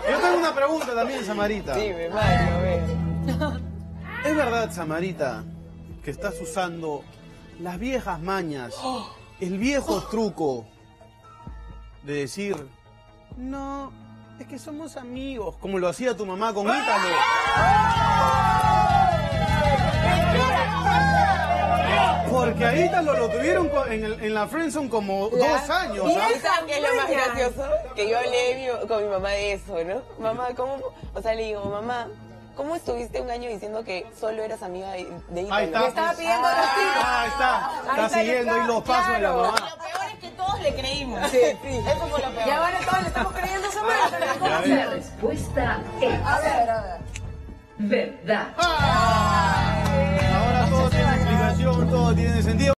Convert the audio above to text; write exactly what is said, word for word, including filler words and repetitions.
Yo tengo una pregunta también, Samarita. Dime, Mario, a ver. ¿Es verdad, Samarita, que estás usando las viejas mañas, el viejo truco de decir, no, es que somos amigos, como lo hacía tu mamá con Ítalo? Porque a Ítalo lo tuvieron en, el, en la friendzone como La dos años. vieja ¿Ah? ¿Sabes qué es lo más gracioso? Que yo hablé mi- con mi mamá de eso, ¿no? Mamá, ¿cómo? O sea, le digo, mamá, ¿cómo estuviste un año diciendo que solo eras amiga de, de Ítalo? Ahí está. Me estaba pidiendo los tips. Ah, ahí está. Está está, siguiendo está. ahí los pasos de la Claro. mamá. Lo peor es que todos le creímos. Sí, sí. Eso fue lo peor. Y ahora todos le estamos creyendo a Samarita. Ya ves. La respuesta es A ver, a ver. verdad. Ahora todo tiene explicación, todo tiene sentido.